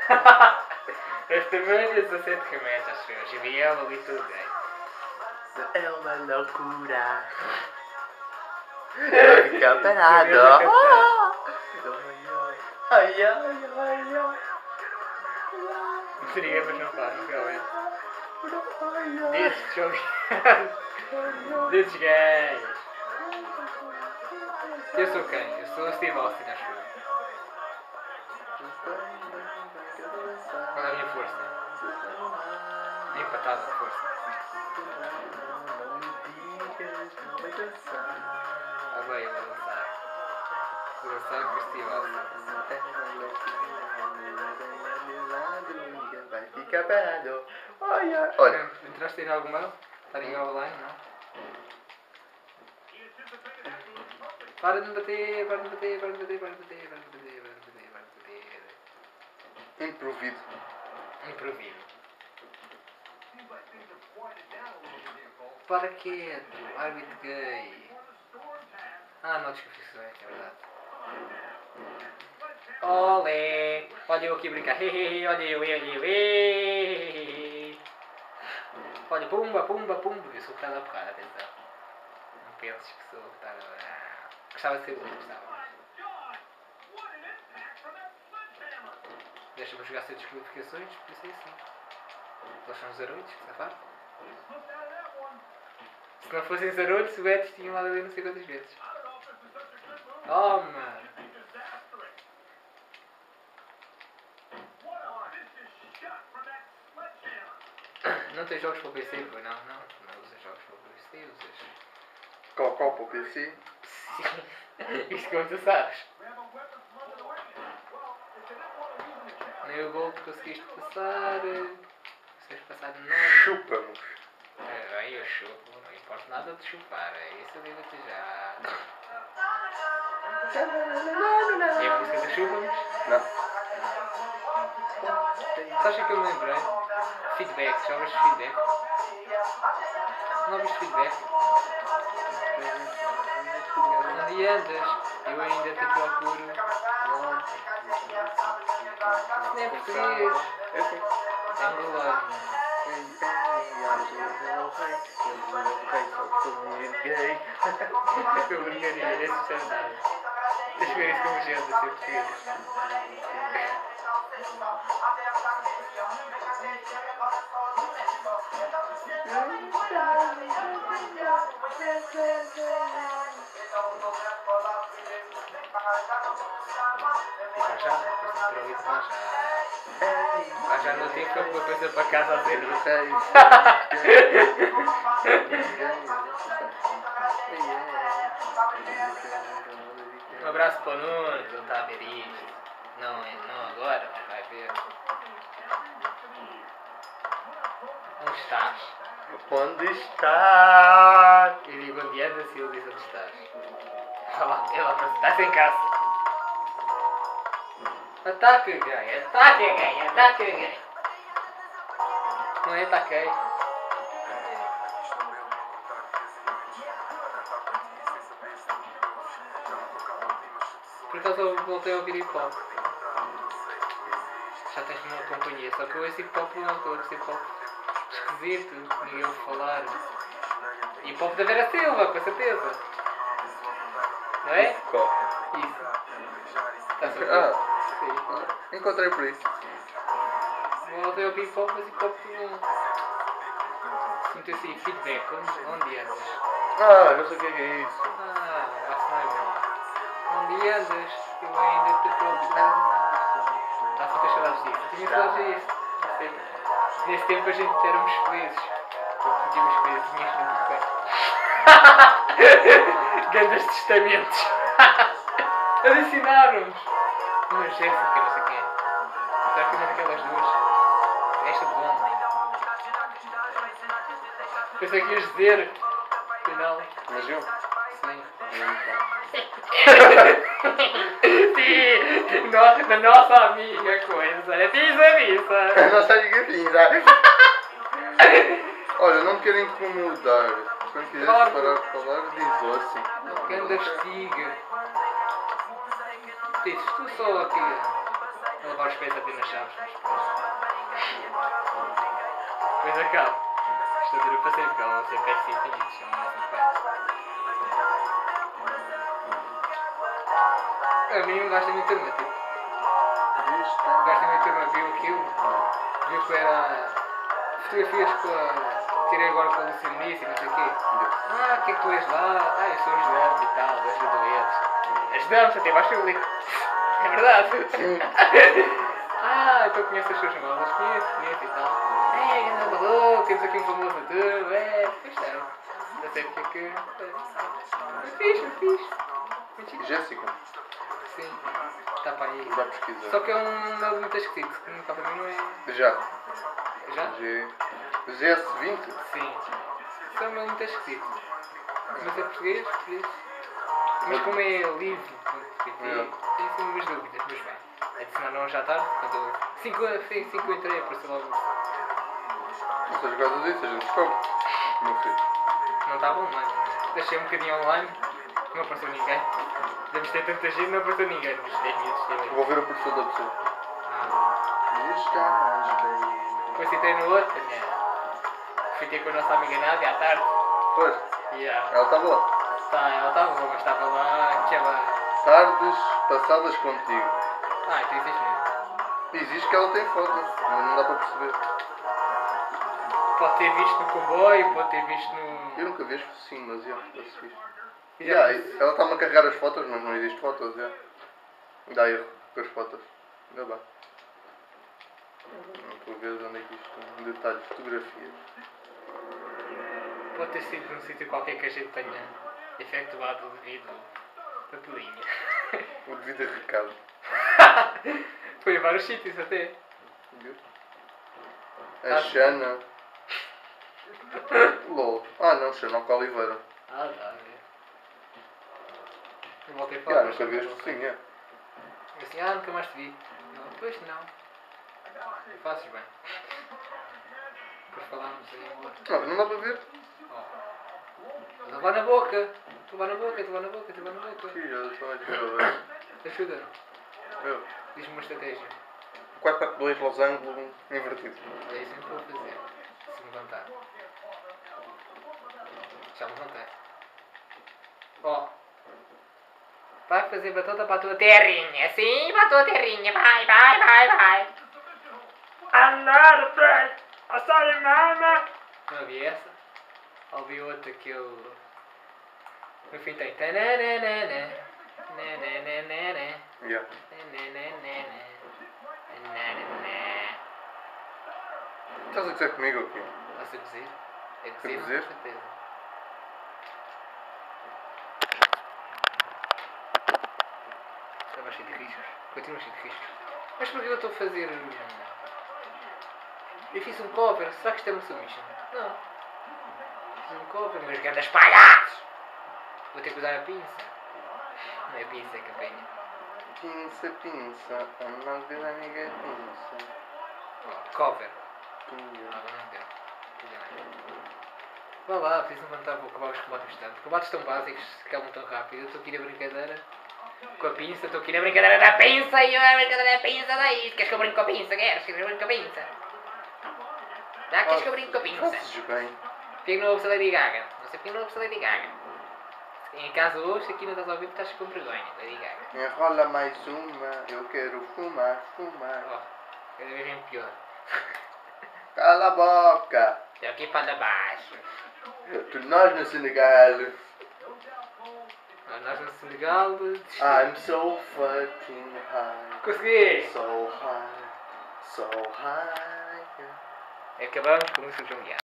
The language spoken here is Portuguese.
Este mês 17 remédios, acho eu. GBL ali tudo bem. É uma loucura. Eu ficar parado. Ai, ai, ai, ai. Seria, mas não faz, realmente. Desses jogos. Desses gajos. Eu sou quem? Eu sou o Steve Austin, acho eu. Qual é a minha força? Empatada de força. Ah bem, eu vou dançar. Vou dançar com o Steve Austin. Vai ficar parado. Ai, ai. Olha. Entraste em algum mail? Está em online, não? Para de me bater, para de me bater, para de me bater, para de me bater, para de me bater, para de me bater, para de me bater. Improvido. Improviso. Para quieto, árbitro gay. Ah, não desconfissões, é verdade. Olé! Olha eu aqui a brincar. Olha eu. Olha, pumba, pumba, pumba. Eu sou o que está a dar porrada, atenção. Não penses que sou o que está a dar. Gostava de ser bom, gostava. Deixa-me jogar sem desqualificações, por isso é assim. Eles são 08, safado. Se não fossem 08, o Betis tinha lá ali não sei quantas vezes. Toma! Não tens jogos para o PC, pô? Não usas jogos para o PC, usas. Qual para o PC? Sim. Isto como tu sabes. Nem o gol que conseguiste passar. Conseguiste passar de nada. Chupamos. Aí eu chupo, não importa nada de chupar, é isso eu digo-te já. E a música de chupamos? Não. Sabes o que eu me lembrei? Feedback, já ouviste feedback? Não ouviste feedback? Onde andas? Eu ainda te procuro. Nem português. Eu sei. É angolano. Eu brincaria, é sustentado. Deixa eu ver isso como gente a ser português. Já não tem que uma coisa para casa a dizer. Um abraço para o Nuno, que ele está a ver isto. Não agora, mas vai ver. Onde estás? Onde estás? Eu digo onde andas e ele diz onde estás. Ela estás em casa. Ataca, gay, ataca, gay, ataca, gay. Não é ataquei. Por acaso eu voltei a ouvir hip hop. Já tens uma companhia, só que eu esse hip hop não estou, esse hip hop esquisito, ninguém ouve falar. Hip hop da Vera Silva, com certeza. Não é? Qual? Isso. Estás a ver? Sim. Encontrei por isso. Voltei a ouvir hip hop, mas hip hop não. Se meter assim feedback, onde andas? Eu sei o que é isso. Acho que não é bom. Onde andas? Eu ainda te procuro. Está a ter saudades disso. Tinha saudades disso. Nesse tempo a gente éramos felizes. Sentíamos felizes, tinhas muito bem. Grandes testamentos. Eles ensinaram-nos. Uma Jéssica, não sei quem é. Será que é uma daquelas duas? Esta de bom. Pensei que ias dizer. Afinal. Mas eu? Sim. Sim, na nossa amiga coisa. Diz a missa. A nossa amiga Pinda. Olha, não quero incomodar. Quando quiseres Claro. parar de falar, diz assim. Ganda estiga. Diz, tu só aqui. a levar os pés a ter nas chaves. Depois acaba. Isto dura para sempre, porque ela não ser pés infinitos, é uma a mim um gajo da minha turma, tipo, um gajo da minha turma viu aquilo, viu que era fotografias com a... tirei agora com a Lucianice e não sei o quê. Ah, o que é que tu és lá? Ah, eu sou ajudante e tal, ajudo eles. Ajudamos até baixo público. É verdade. Ah, então conheço as suas modas, conheço e tal. É, grande maluco, temos aqui um famoso na turma, pois é. Já sei porque é que... Foi fixe. Muito chique. Jéssica, Sim, está para aí. já pesquisar. Só que é um nome muito esquisito, que nunca para mim não é... Já. Já? GS20? Sim. Isso é um nome muito esquisito. Mas é português, por isso. Mas como é livre, tenho assim umas dúvidas, mas bem. Adicionar não já tarde, quando 5 entrei, apareceu logo. Não seja por causa disso, a gente descobre. Meu filho. Não estava online. Deixei um bocadinho online, não apareceu ninguém. Devemos ter tanta gente, não apareceu ninguém. Nos 10 minutos de Vou ver o perfil da pessoa. Depois entrei no outro, fui ter com a nossa amiga Nádia à tarde. Pois, Yeah. ela estava lá. Ela estava boa, mas estava lá aquela. Tardes passadas contigo. Então existe mesmo. Existe que ela tem foto, mas não dá para perceber. Pode ter visto no comboio, pode ter visto no. Eu nunca vi as sim, mas já, está-se fixe. Já. Ela está-me a carregar as fotos, mas não existe fotos, já. Dá erro com as fotos. Ainda bem. Não estou a ver onde é que isto tem. Detalhes, fotografias. Pode ter sido num sítio qualquer que a gente tenha efetuado o devido papelinho. O devido recado. Foi a vários sítios até. A Xana. LOL. Ah não, Xana Oliveira. Dá a ver. Eu voltei a falar. Nunca vi este sim, é. Assim, nunca mais te vi. Não, depois não. Fazes bem. Depois falámos aí um outro. Não, não dá para ver. Levar na boca. Levar na boca. Sim, já estou a ver. Ajuda. Eu. Diz-me uma estratégia. 4-4-2 losango invertido. É isso que vou fazer. Se me levantar. Já me levantei. Vai fazer batota para a tua terrinha. Sim, para a tua terrinha. Vai. Andar, pai. A sua mama. Não havia essa? Ouvi outra que eu... No fim tem... Yeah. Estás a dizer comigo aqui? Posso dizer? É Quer dizer, dizer? com certeza. Estava cheio de riscos. Continua cheio de riscos. Mas porquê eu estou a fazer... Eu fiz um cover. Será que isto é uma submission? Não. Fiz um cover, mas grandes palhaços! Vou ter que usar a pinça. Não é a pinça, é a campainha. Pinça, a não ver amiga pinça. Cover. Pinha. Não deu. Vá lá, preciso levantar, vou acabar os combates tanto. Combates tão básicos, que acabam tão rápido. Eu estou aqui na brincadeira com a pinça, estou aqui na brincadeira da pinça e a brincadeira da pinça daí. Queres que eu brinque com a pinça? Queres que eu brinque com a pinça? Queres que eu brinque com a pinça? Fazes bem. Porquê que não ouves a Lady Gaga? Não sei porque não ouves a Lady Gaga. Em casa hoje, aqui não estás a ouvir, estás com vergonha, Lady Gaga. Enrola mais uma, eu quero fumar. Cada vez vem pior. Cala a boca. Estou aqui para baixo. Nós no Senegal. Nós no Senegal... I'm so fucking high. Consegui! So high. Acabamos com o João Guiar.